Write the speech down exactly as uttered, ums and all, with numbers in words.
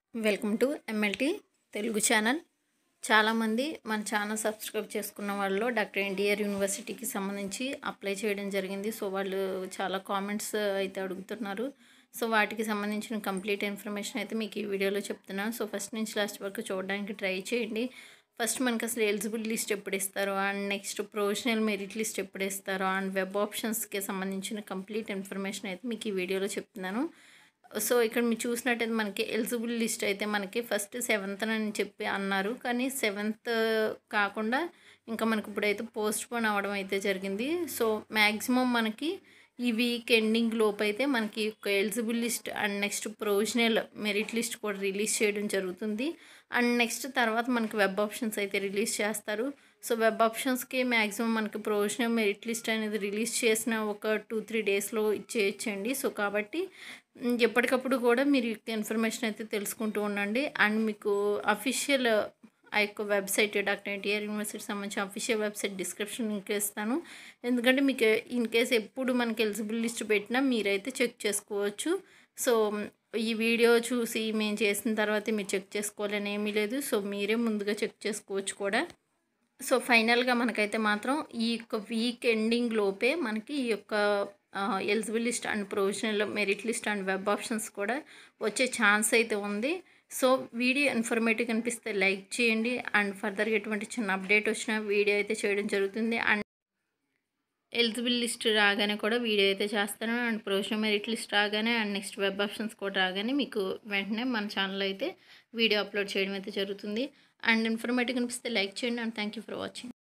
Welcome to MLT Telugu channel. చాలామంది మన channel subscribe చేసుకున్న వాళ్ళు డాక్టర్ ఎన్టీఆర్ యూనివర్సిటీకి సంబంధించి అప్లై చేయడం జరిగింది. సో వాళ్ళు చాలా కామెంట్స్ అయితే అడుగుతున్నారు. సో వాటికి సంబంధించిన కంప్లీట్ ఇన్ఫర్మేషన్ అయితే మీకు ఈ వీడియోలో చెప్తున్నాను. సో ఫస్ట్ నుంచి లాస్ట్ వరకు చూడడానికి ట్రై చేయండి. ఫస్ట్ మనకి అసలు ఎలిజిబుల్ లిస్ట్ ఎప్పుడు ఇస్తారో, and next provisional merit list ఎప్పుడు ఇస్తారో, అండ్ వెబ్ ఆప్షన్స్కి సంబంధించిన కంప్లీట్ ఇన్ఫర్మేషన్ అయితే మీకు ఈ వీడియోలో చెప్తున్నాను. సో ఇక్కడ మీరు చూసినట్టయితే మనకి ఎలిజిబుల్ లిస్ట్ అయితే మనకి ఫస్ట్ సెవెంత్ అని చెప్పి అన్నారు, కానీ సెవెంత్ కాకుండా ఇంకా మనకి ఇప్పుడైతే పోస్ట్ పోన్ అవ్వడం అయితే జరిగింది. సో మ్యాక్సిమం మనకి ఈ వీక్ ఎండింగ్ లోపు అయితే మనకి ఒక eligible list and next provisional merit list కూడా రిలీజ్ చేయడం జరుగుతుంది. అండ్ నెక్స్ట్ తర్వాత మనకి వెబ్ ఆప్షన్స్ అయితే రిలీజ్ చేస్తారు. సో వెబ్ ఆప్షన్స్కి మ్యాక్సిమం మనకి ప్రొవిజనల్ మెరిట్ లిస్ట్ అనేది రిలీజ్ చేసిన ఒక టూ త్రీ డేస్లో ఇచ్చేయచ్చండి. సో కాబట్టి ఎప్పటికప్పుడు కూడా మీరు ఇన్ఫర్మేషన్ అయితే తెలుసుకుంటూ ఉండండి. అండ్ మీకు అఫీషియల్ ఆ యొక్క వెబ్సైట్ డాక్టర్ ఎన్టీఆర్ యూనివర్సిటీకి సంబంధించిన అఫీషియల్ వెబ్సైట్ డిస్క్రిప్షన్ లింక్ ఇస్తాను. ఎందుకంటే మీకు ఇన్ కేస్ ఎప్పుడు మనకి ఎలిజిబుల్ లిస్ట్ పెట్టినా మీరైతే చెక్ చేసుకోవచ్చు. సో ఈ వీడియో చూసి మేము చేసిన తర్వాత మీరు చెక్ చేసుకోవాలని ఏమీ లేదు. సో మీరే ముందుగా చెక్ చేసుకోవచ్చు కూడా. సో ఫైనల్గా మనకైతే మాత్రం ఈ యొక్క వీక్ ఎండింగ్ లోపే మనకి ఈ యొక్క eligible list and provisional merit list and web options కూడా వచ్చే ఛాన్స్ అయితే ఉంది. సో వీడియో ఇన్ఫర్మేటివ్ అనిపిస్తే లైక్ చేయండి. అండ్ ఫర్దర్గా ఎటువంటి చిన్న అప్డేట్ వచ్చినా వీడియో అయితే చేయడం జరుగుతుంది. అండ్ ఎలిజిబుల్ లిస్ట్ రాగానే కూడా వీడియో అయితే చేస్తాను. అండ్ ప్రొవిజనల్ మెరిట్ లిస్ట్ రాగానే అండ్ నెక్స్ట్ వెబ్ ఆప్షన్స్ కూడా రాగానే మీకు వెంటనే మన ఛానల్ అయితే వీడియో అప్లోడ్ చేయడం అయితే జరుగుతుంది. అండ్ ఇన్ఫర్మేటివ్ అనిపిస్తే లైక్ చేయండి. And thank you for watching.